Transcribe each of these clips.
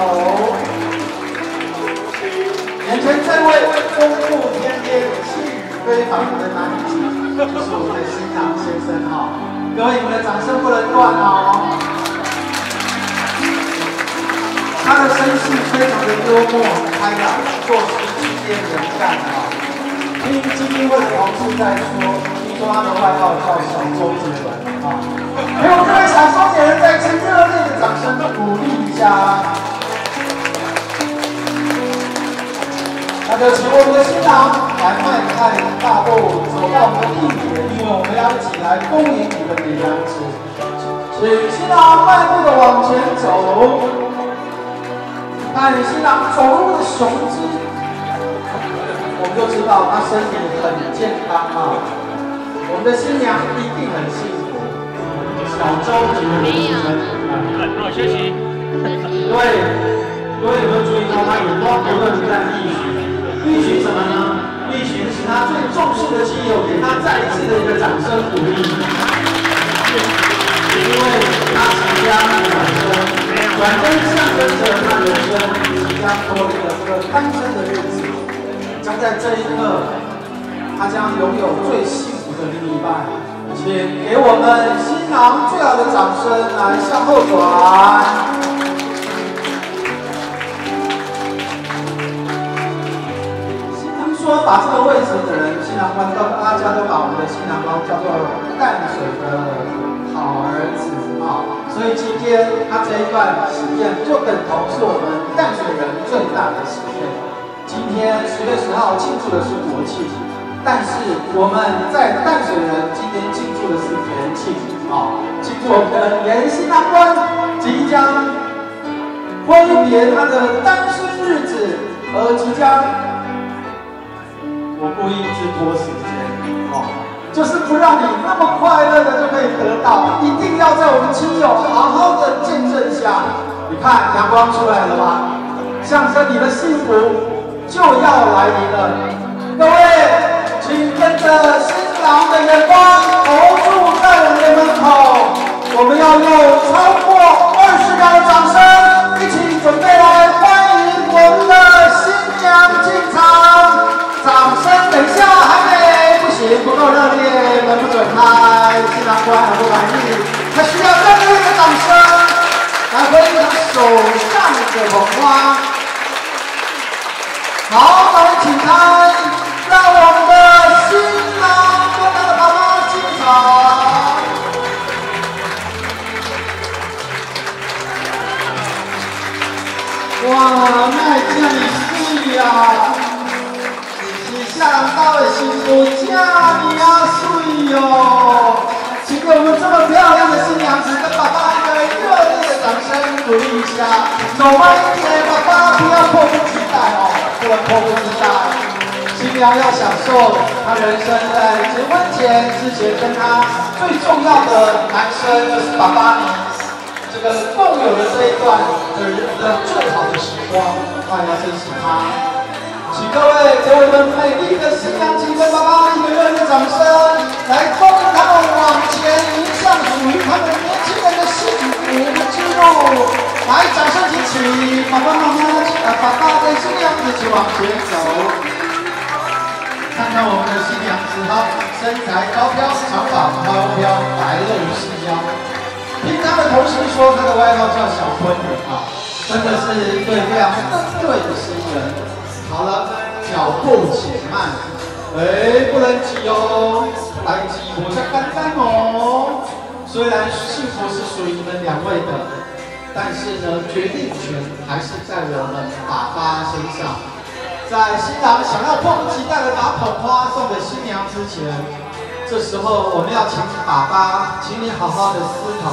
眼前这位风度翩翩、气宇非凡的男子，就是我们的新郎先生哈。各位，你们的掌声不能断哦。他的生性非常的幽默开朗，做事直接能干啊。听基金会的同事在说，听说他的外号叫小周杰伦啊。给我各位小周杰伦再一次热烈的掌声鼓励一下。那就请我们的新郎来迈开大步走到我们的地点，因为我们要一起来恭迎你的美娘子。请新郎迈步的往前走，看新郎走路的雄姿，我们就知道他身体很健康啊。我们的新娘一定很幸福。小周杰伦先生， 好，休息。 各位有没有注意到他眼光不断地在历许？历许什么呢？历许是他最重视的亲友，给他再一次的一个掌声鼓励。因为他即将转身象征着他人生即将脱离了这个单身的日子，将在这一刻，他将拥有最幸福的另一半。请给我们新郎最好的掌声来向后转。说把这个位置的人，新郎官大家都把我们的新郎官叫做淡水的好儿子啊，所以今天他这一段喜宴就等同是我们淡水人最大的喜宴。今天10月10号庆祝的是国庆，但是我们在淡水人今天庆祝的是元庆啊，庆祝我们的原新郎官即将挥别他的单身日子，而即将。我故意一直拖时间，就是不让你那么快乐的就可以得到，一定要在我们亲友好好的见证下。你看阳光出来了吗？象征你的幸福就要来临了。各位，请跟着新郎的眼光投注在我们的门口，我们要用超过20秒的掌声，一起准备来欢迎我们的新娘进场。掌声等一下还没，不行，不够热烈，门不准开，新郎官很不满意，还需要更热烈的掌声来回应他手上的红花。好，我们请开，让我们的新郎跟他的爸爸进场。哇，那这样水啊！下到的幸福这么水哦！请给我们这么漂亮的新娘子跟爸爸一个热烈的掌声鼓励一下。走慢一点，爸爸不要迫不及待哦，不能迫不及待。新娘要享受她人生在结婚前之前跟她最重要的男生就是爸爸你这个共有的这一段的最好的时光，大家珍惜它。请各位给我们美丽的新娘子跟爸爸一个热烈掌声，来恭迎他们往前迎向属于他们年轻人的幸福之路。来，掌声提起，爸爸妈妈，爸爸跟新娘子一起往前走。看看我们的新娘子哈，身材高挑，长发飘飘，白露细腰。听他的同事说，他的外号叫小昆女啊，真的是一对非常登对的新人。好了，脚步且慢，不能急哦，来急不下干干哦。虽然幸福是属于你们2位的，但是呢，决定权还是在我们爸爸身上。在新郎想要迫不及待的把捧花送给新娘之前，这时候我们要请爸爸，请你好好的思考，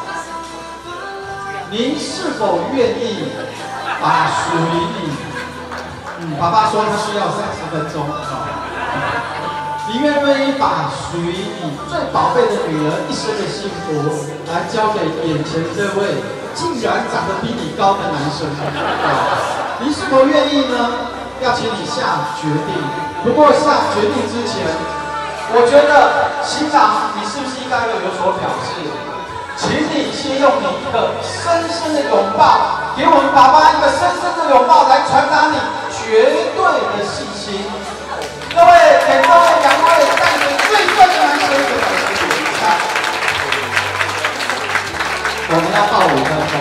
您是否愿意把属于你？爸爸说他需要30分钟你愿不愿意把属于你最宝贝的女儿一生的幸福来交给眼前这位竟然长得比你高的男生？你是否愿意呢？要请你下决定。不过下决定之前，我觉得新郎你是不是应该要有所表示？ 请你先用你一个深深的拥抱，给我们爸爸一个深深的拥抱，来传达你绝对的信心。各位，给各位2位带领最帅的男生一个掌声鼓励一下。我们要报5分钟。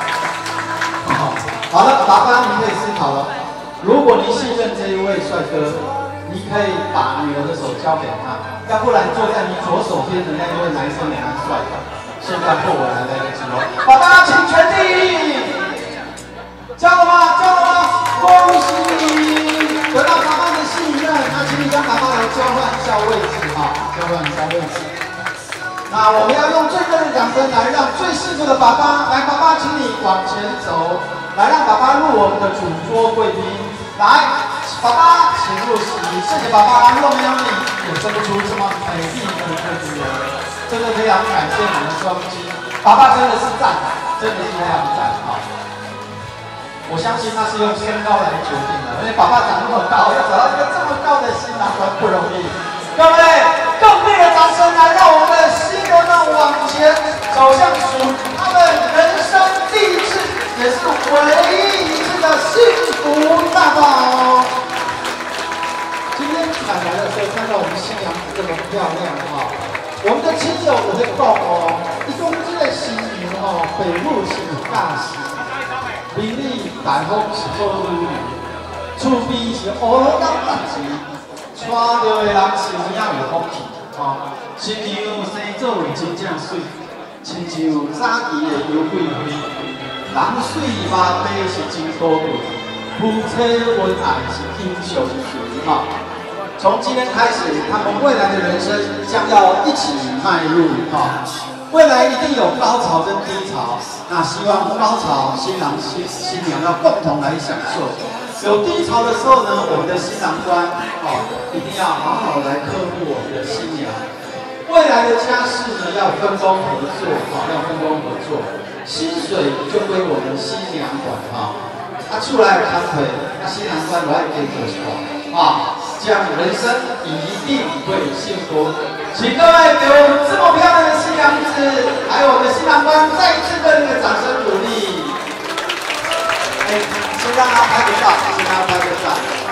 好了，爸爸，你可以思考了。如果你信任这一位帅哥，你可以把女儿的手交给他，要不然坐在你左手边的那一位男生也蛮帅的。现在后我来得及了，爸爸请全力，交了吗？交了吗？恭喜你得到爸爸的信任，那请你跟爸爸来交换一下位置哈，交换一下位置。那我们要用最热烈的掌声来让最幸福的爸爸来，爸爸，请你往前走，来让爸爸入我们的主桌贵宾。来，爸爸请入席，谢谢爸爸。若没有你，也生不出这么美丽的贵宾人。真的非常感谢你的双击，爸爸真的是赞，真的是非常赞啊！我相信他是用身高来决定的，因为爸爸长那么高，要找到一个这么高的新郎官不容易。各位，更烈的掌声来，让我们的新人们往前走向属他们人生第一次，也是唯一一次的幸福大宝。今天赶来的时候，看到我们新娘子这么漂亮哈。我们的亲友有在讲哦，伊讲这个新娘哦，父母是有教示，美丽大方是好女，厝边是乌到达钱，娶到的人是有影有福气，哦，新娘生做为真正水，亲像早期的油贵妃，人水马背是真可贵，夫妻恩爱是英雄水哈。从今天开始，他们未来的人生将要一起迈入哈，未来一定有高潮跟低潮。那希望高潮新郎新娘要共同来享受。有低潮的时候呢，我们的新郎官一定要好好来呵护我们的新娘。未来的家事呢，要分工合作要分工合作。薪水就归我们新娘管出来扛腿，新郎官来给做什么这样人生一定会幸福。请各位给我们这么漂亮的新娘子，还有我们的新郎官，再一次热烈的掌声鼓励。先让他拍个照，先让他拍个照。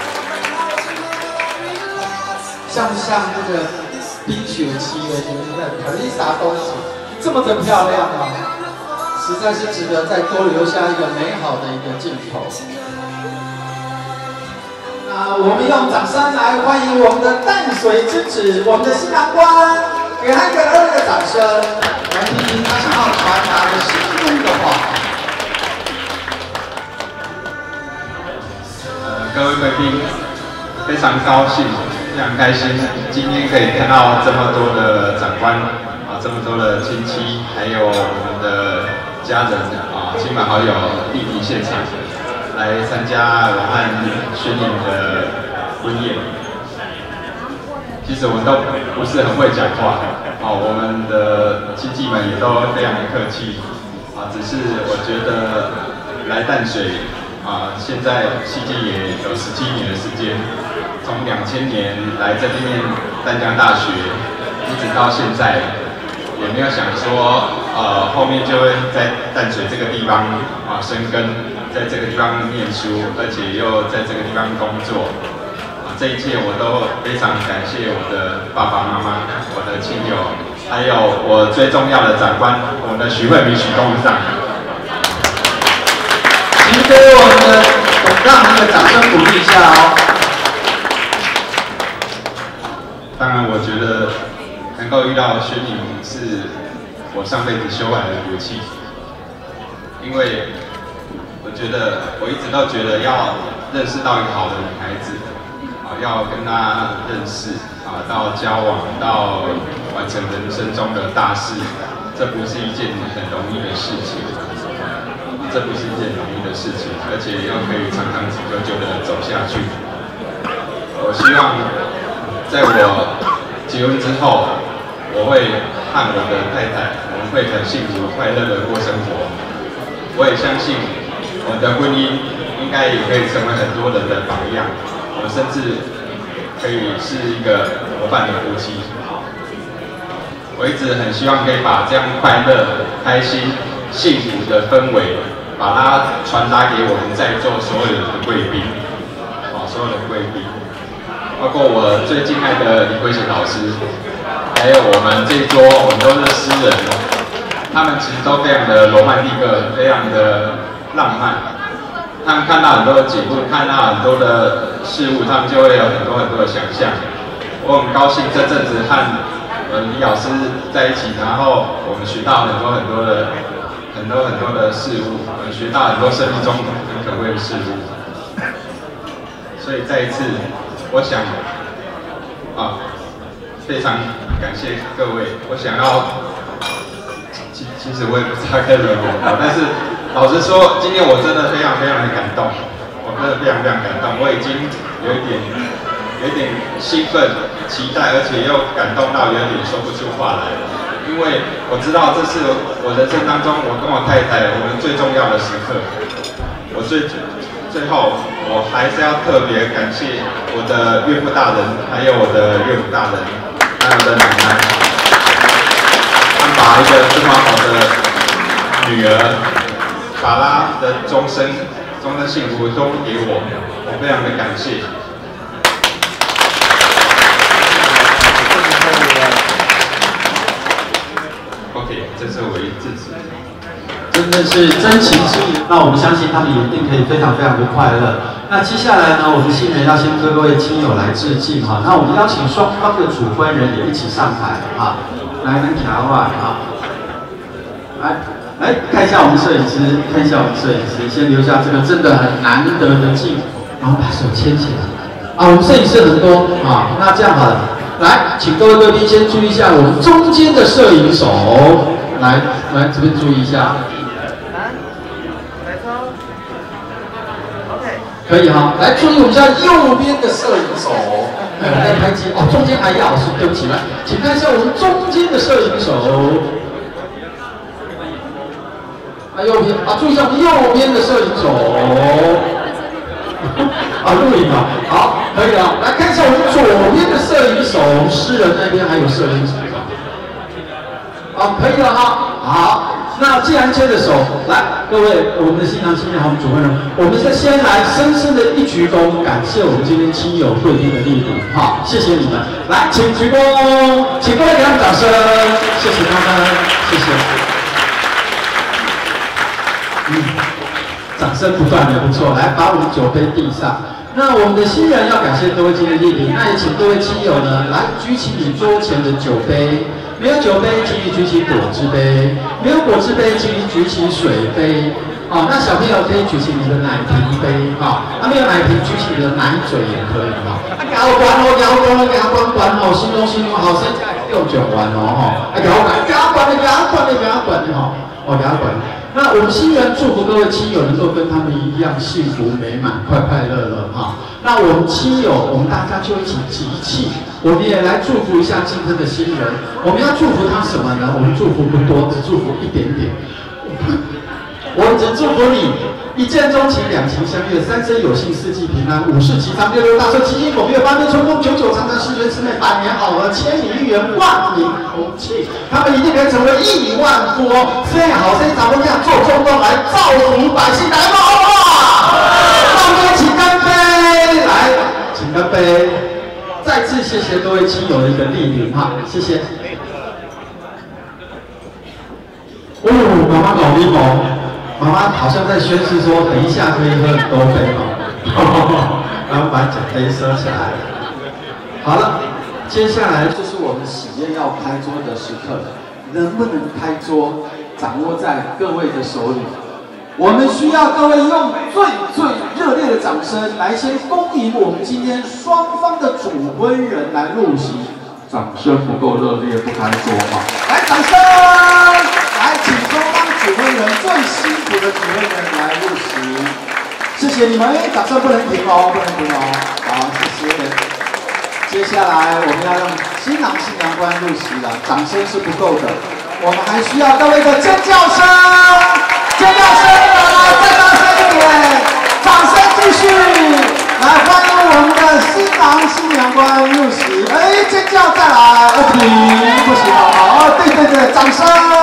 像不像那个《冰雪奇缘》里面的可丽莎公主这么的漂亮啊？实在是值得再多留下一个美好的一个镜头。我们用掌声来欢迎我们的淡水之子，我们的新郎官，给他一个热烈的掌声，来听听他想要传达的心中的话。 各位贵宾，非常高兴，非常开心，今天可以看到这么多的长官这么多的亲戚，还有我们的家人亲朋好友莅临现场。来参加我和宣颖的婚宴。其实我们都不是很会讲话，我们的亲戚们也都非常的客气，只是我觉得来淡水现在迄今也有17年的时间，从2000年来这边念淡江大学，一直到现在，也没有想说后面就会在淡水这个地方生根。在这个地方念书，而且又在这个地方工作，这一切我都非常感谢我的爸爸妈妈、我的亲友，还有我最重要的长官，我们的徐惠明徐董事长。 请给我们的董事长一个掌声鼓励一下哦。 当然，我觉得能够遇到宣颖是我上辈子修来的福气，因为。我一直都觉得要认识到一个好的女孩子，要跟她认识，到交往，到完成人生中的大事，这不是一件很容易的事情，而且又可以长长久久的走下去。我希望在我结婚之后，我会和我的太太，我们会很幸福快乐的过生活。我也相信。我们的婚姻应该也可以成为很多人的榜样，我们甚至可以是一个模范的夫妻。我一直很希望可以把这样快乐开心、幸福的氛围，把它传达给我们在座所有的贵宾，所有的贵宾，包括我最敬爱的李圭贤老师，还有我们这一桌，我们都是诗人，他们其实都非常的罗曼蒂克，非常的浪漫。他们看到很多的景物，看到很多的事物，他们就会有很多的想象。我很高兴这阵子和李老师在一起，然后我们学到很多的事物，学到很多生命中很可贵的事物。所以再一次，我想非常感谢各位。我想要，其实我也不知道该怎么讲，但是老实说，今天我真的非常的感动，我真的非常感动，我已经有一点兴奋、期待，而且又感动到有点说不出话来。因为我知道这是我人生当中，我跟我太太我们最重要的时刻。最后，我还是要特别感谢我的岳父大人，还有我的岳母大人，还有我的奶奶，他们把一个这么好的女儿，把她的终身幸福都给我，我非常的感谢。OK， 这是我一致辞。 真的是真情实意，那我们相信他们一定可以非常的快乐。那接下来呢，我们新人要先跟各位亲友来致敬哈。那我们邀请双方的主婚人也一起上台哈。来，能调啊，好。来看一下我们摄影师，先留下这个真的很难得的镜，然后把手牵起来。我们摄影师很多啊，那这样好了，来，请各位贵宾先注意一下我们中间的摄影手，来这边注意一下。可以哈，来注意我们家右边的摄影手，在拍机哦，中间还要是对不起，来，请看一下我们中间的摄影手，右边注意一下我们右边的摄影手，录影啊，好，可以了，来看一下我们左边的摄影手，诗人那边还有摄影手，可以了哈，好。那既然牵着手，来，各位，我们的新郎新娘和我们主婚人，我们先来深深的一鞠躬，感谢我们今天亲友贵宾的莅临，好，谢谢你们，来，请鞠躬，请各位给他们掌声，谢谢他们，谢谢。掌声不断的不错，来，把我们酒杯递上。那我们的新人要感谢各位今天莅临，那也请各位亲友呢，来举起你桌前的酒杯。没有酒杯，请你举起果汁杯；没有果汁杯，请你举起水杯。那小朋友可以举起你的奶瓶杯，没有奶瓶，举起你的奶嘴也可以，咬管心中好，剩下6、9丸咬管。那我们新人祝福各位亲友能够跟他们一样幸福美满、快乐哈。那我们亲友，我们大家就一起集气，我们也来祝福一下今天的新人。我们要祝福他什么呢？我们祝福不多，只祝福一点点。我们只祝福你一见钟情，两情相悦，三生有幸，四季平安，五世吉祥，六六大顺，七星拱月，八面春风，久久长长，十全十美，百年好合，千里姻缘，万民同庆。他们一定可以成为亿万富翁。现在好，现在咱们这样做中东来造福百姓，来吧，好不好？那我们一起干杯！来，请干杯！再次谢谢各位亲友的一个莅临哈，谢谢。妈妈搞咪蒙。妈妈好像在宣誓说，等一下可以喝很多杯然后把奖杯收起来。好了，接下来就是我们喜宴要开桌的时刻，能不能开桌，掌握在各位的手里。我们需要各位用最热烈的掌声来先恭迎我们今天双方的主婚人来入席。掌声不够热烈，不开桌哈！来，掌声！来，请双方主婚人最辛苦的主婚人来入席，谢谢你们，掌声不能停哦，好，谢谢。接下来我们要让新郎新娘官入席了，掌声是不够的，我们还需要各位的尖叫声，再大声一点，掌声继续。来欢迎我们的新郎新娘官入席，尖叫再来，不行，好，对，掌声。